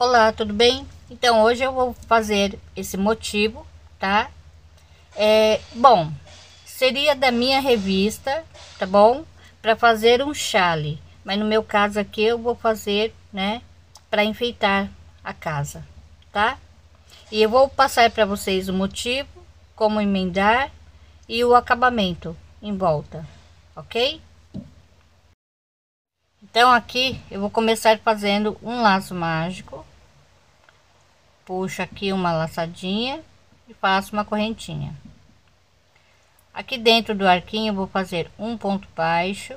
Olá, tudo bem? Então hoje eu vou fazer esse motivo, tá? Bom, seria da minha revista, tá bom? Para fazer um chale, mas no meu caso aqui eu vou fazer, né, para enfeitar a casa, tá? E eu vou passar para vocês o motivo, como emendar e o acabamento em volta, ok? Então aqui eu vou começar fazendo um laço mágico. Puxo aqui uma laçadinha e faço uma correntinha. Aqui dentro do arquinho eu vou fazer um ponto baixo,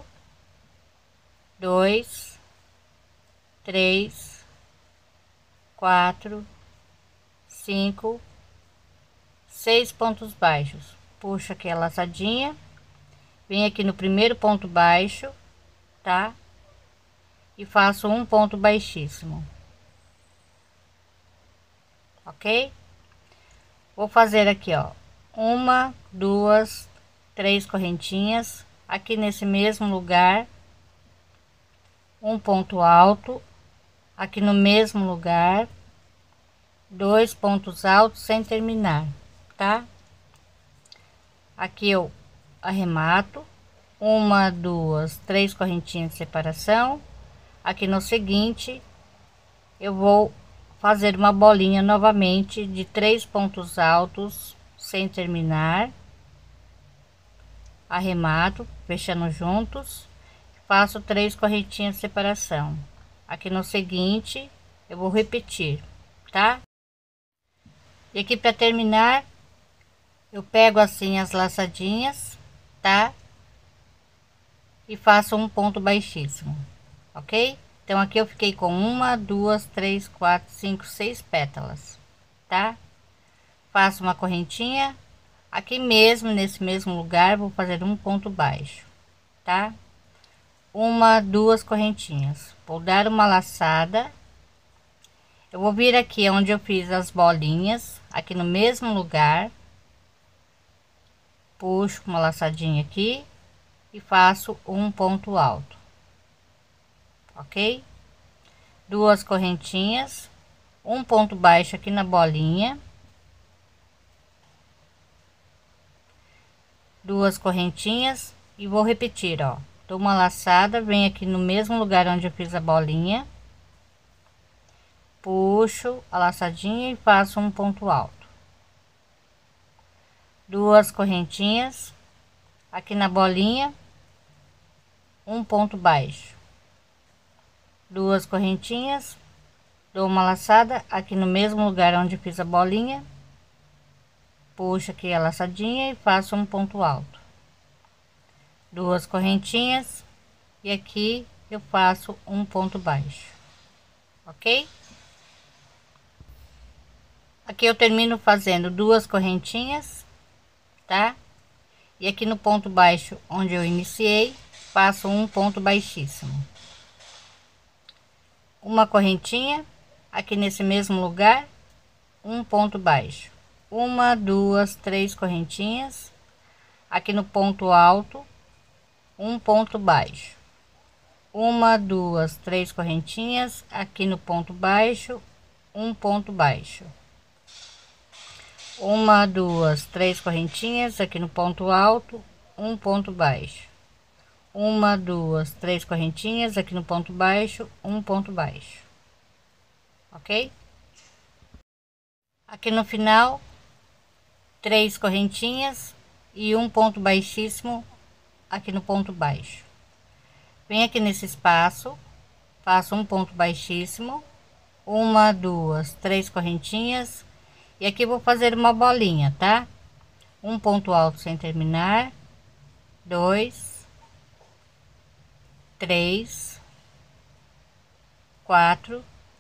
dois, três, quatro, cinco, seis pontos baixos. Puxo aqui a laçadinha, venho aqui no primeiro ponto baixo, tá? E faço um ponto baixíssimo, ok? Vou fazer aqui, ó, uma, duas, três correntinhas aqui nesse mesmo lugar, um ponto alto aqui no mesmo lugar, dois pontos altos sem terminar, tá? Aqui eu arremato uma, duas, três correntinhas de separação. Aqui no seguinte eu vou fazer uma bolinha novamente de três pontos altos sem terminar, arremato fechando juntos, faço três correntinhas de separação. Aqui no seguinte eu vou repetir, tá? E aqui para terminar eu pego assim as laçadinhas, tá? E faço um ponto baixíssimo, ok? Então aqui eu fiquei com uma, duas, três, quatro, cinco, seis pétalas, tá? Faço uma correntinha aqui mesmo, nesse mesmo lugar, vou fazer um ponto baixo, tá? Uma, duas correntinhas, vou dar uma laçada. Eu vou vir aqui onde eu fiz as bolinhas, aqui no mesmo lugar, puxo uma laçadinha aqui e faço um ponto alto, ok? Duas correntinhas, um ponto baixo aqui na bolinha, duas correntinhas e vou repetir, ó, dou uma laçada, venho aqui no mesmo lugar onde eu fiz a bolinha, puxo a laçadinha e faço um ponto alto, duas correntinhas aqui na bolinha, um ponto baixo, duas correntinhas, dou uma laçada aqui no mesmo lugar onde fiz a bolinha, puxo aqui a laçadinha e faço um ponto alto, duas correntinhas e aqui eu faço um ponto baixo, ok? Aqui eu termino fazendo duas correntinhas, tá? E aqui no ponto baixo onde eu iniciei, faço um ponto baixíssimo, uma correntinha aqui nesse mesmo lugar, um ponto baixo, uma, duas, três correntinhas aqui no ponto alto, um ponto baixo, uma, duas, três correntinhas aqui no ponto baixo, um ponto baixo, uma, duas, três correntinhas aqui no ponto alto, um ponto baixo, uma, duas, três correntinhas aqui no ponto baixo, um ponto baixo, ok? Aqui no final, três correntinhas e um ponto baixíssimo aqui no ponto baixo. Vem aqui nesse espaço, faço um ponto baixíssimo, uma, duas, três correntinhas e aqui vou fazer uma bolinha, tá? Um ponto alto sem terminar, dois, três, quatro,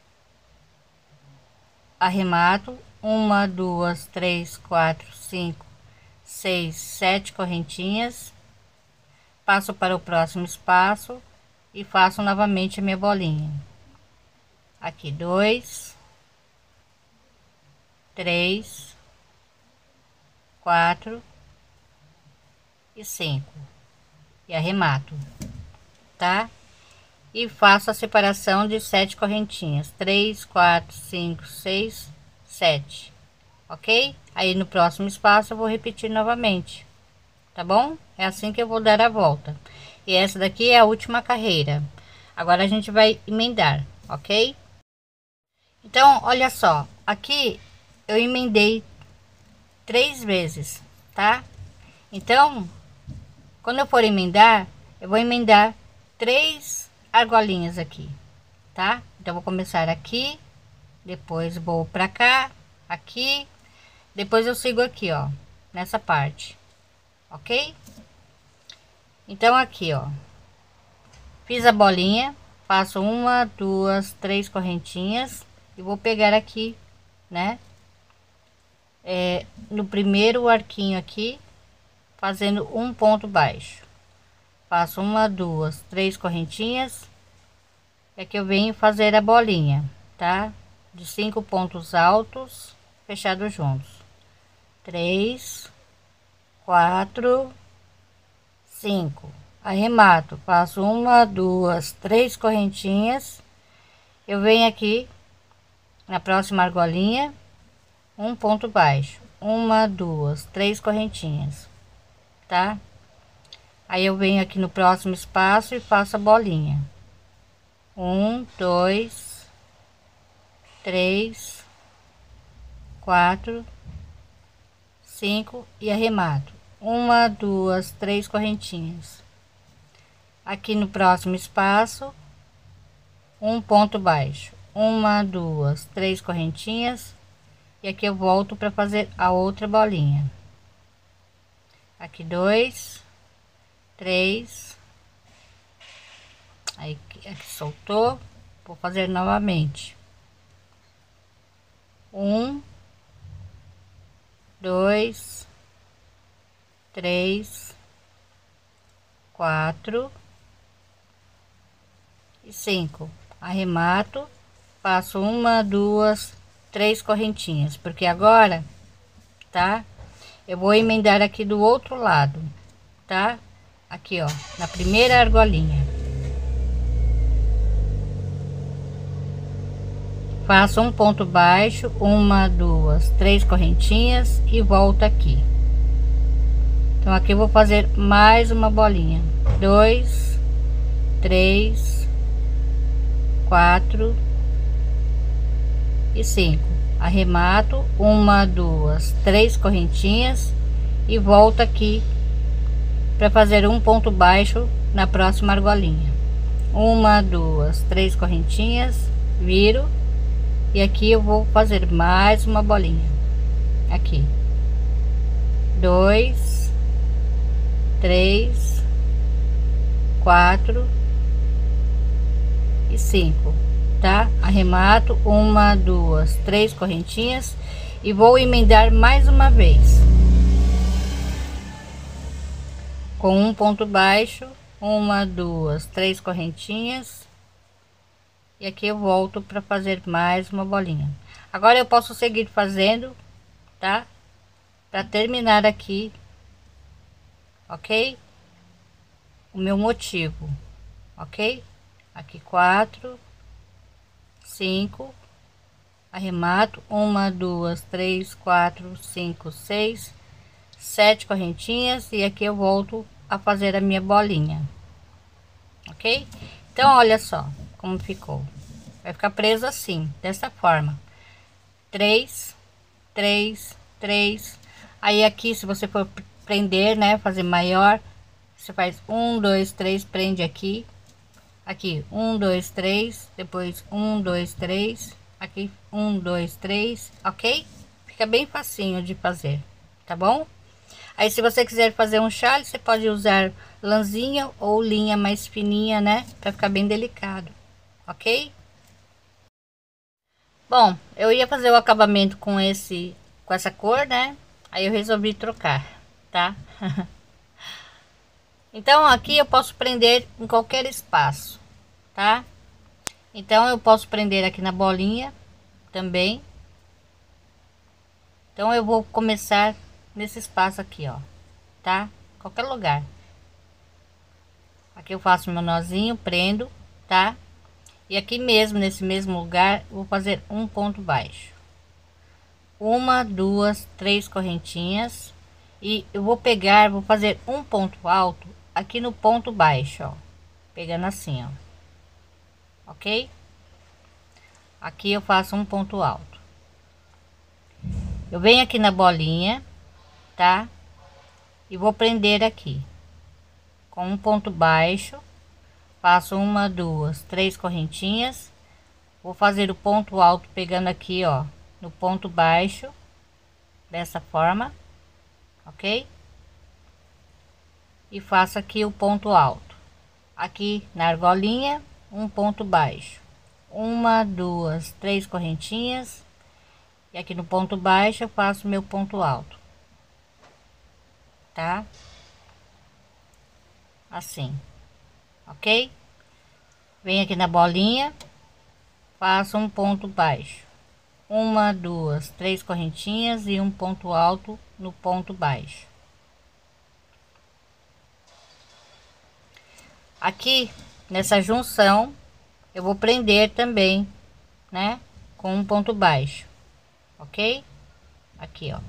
arremato, uma, duas, três, quatro, cinco, seis, sete correntinhas, passo para o próximo espaço e faço novamente a minha bolinha. Aqui dois, três, quatro e cinco e arremato, tá? e faço a separação de 7 correntinhas, 3, 4, 5, 6, 7, ok? Aí no próximo espaço eu vou repetir novamente, tá bom? É assim que eu vou dar a volta. E essa daqui é a última carreira. Agora a gente vai emendar, ok? Então, olha só, aqui eu emendei 3 vezes, tá? Então, quando eu for emendar, eu vou emendar 3 argolinhas aqui, tá? Então, vou começar aqui, depois vou pra cá, aqui, depois eu sigo aqui, ó, nessa parte, ok? Então, aqui, ó, fiz a bolinha, faço 1, 2, 3 correntinhas e vou pegar aqui, né? No primeiro arquinho aqui, fazendo um ponto baixo, faço 1, 2, 3 correntinhas, é que eu venho fazer a bolinha, tá? De 5 pontos altos fechados juntos, 3, 4, 5, arremato, faço 1, 2, 3 correntinhas, eu venho aqui na próxima argolinha, um ponto baixo, 1, 2, 3 correntinhas, tá? Aí eu venho aqui no próximo espaço e faço a bolinha, 1, 2, 3, 4, 5 e arremato, 1, 2, 3 correntinhas. Aqui no próximo espaço, um ponto baixo, 1, 2, 3 correntinhas, e aqui eu volto para fazer a outra bolinha. Aqui 2, 3, aí aqui soltou, vou fazer novamente, 1, 2, 3, 4 e 5, arremato, faço 1, 2, 3 correntinhas, porque agora, tá, eu vou emendar aqui do outro lado, tá? Aqui, ó, na primeira argolinha, faço um ponto baixo, 1, 2, 3 correntinhas e volto aqui. Então aqui eu vou fazer mais uma bolinha, 2, 3, 4 e 5, arremato, 1, 2, 3 correntinhas e volto aqui para fazer um ponto baixo na próxima argolinha, 1, 2, 3 correntinhas, viro e aqui eu vou fazer mais uma bolinha, aqui 2, 3, 4 e 5, tá? Arremato, 1, 2, 3 correntinhas e vou emendar mais uma vez com um ponto baixo, 1, 2, 3 correntinhas e aqui eu volto para fazer mais uma bolinha. Agora eu posso seguir fazendo, tá? Para terminar aqui, ok? O meu motivo, ok? Aqui 4, 5, arremato, 1, 2, 3, 4, 5, 6, 7 correntinhas e aqui eu volto a fazer a minha bolinha, ok? Então olha só como ficou, vai ficar preso assim, dessa forma, 3, 3, 3, aí aqui se você for prender, né, fazer maior, você faz 1, 2, 3, prende aqui, aqui 1, 2, 3, depois 1, 2, 3, aqui 1, 2, 3, ok? Fica bem facinho de fazer, tá bom? Aí se você quiser fazer um chale, você pode usar lãzinha ou linha mais fininha, né, para ficar bem delicado, ok? Bom, eu ia fazer o acabamento com essa cor, né, aí eu resolvi trocar, tá? Então aqui eu posso prender em qualquer espaço, tá? Então eu posso prender aqui na bolinha também. Então eu vou começar nesse espaço aqui, ó, tá? Qualquer lugar. Aqui eu faço meu nozinho, prendo, tá? E aqui mesmo, nesse mesmo lugar, eu vou fazer um ponto baixo. Uma, duas, três correntinhas. E eu vou pegar, vou fazer um ponto alto aqui no ponto baixo, ó. Pegando assim, ó. Ok? Aqui eu faço um ponto alto. Eu venho aqui na bolinha, tá? E vou prender aqui. Com um ponto baixo. Faço uma, duas, três correntinhas. Vou fazer o ponto alto pegando aqui, ó, no ponto baixo, dessa forma, ok? E faço aqui o ponto alto. Aqui na argolinha, um ponto baixo. Uma, duas, três correntinhas. E aqui no ponto baixo eu faço meu ponto alto, tá? Assim, ok? Venho aqui na bolinha, faço um ponto baixo, uma, duas, três correntinhas e um ponto alto no ponto baixo. Aqui nessa junção eu vou prender também, né, com um ponto baixo, ok? Aqui, ó.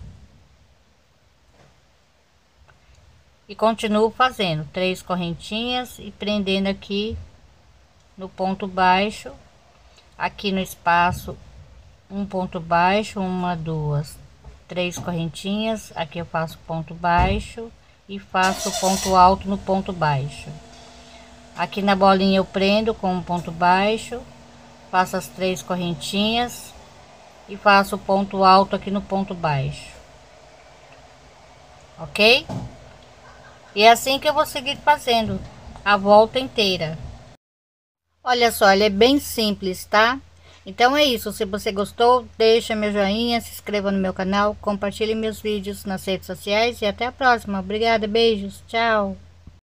E continuo fazendo três correntinhas e prendendo aqui no ponto baixo, aqui no espaço, um ponto baixo, uma, duas, três correntinhas. Aqui eu faço ponto baixo e faço ponto alto no ponto baixo. Aqui na bolinha eu prendo com um ponto baixo, faço as três correntinhas e faço ponto alto aqui no ponto baixo, ok? E é assim que eu vou seguir fazendo a volta inteira. Olha só, ele é bem simples, tá? Então é isso. Se você gostou, deixa meu joinha, se inscreva no meu canal, compartilhe meus vídeos nas redes sociais e até a próxima. Obrigada, beijos, tchau.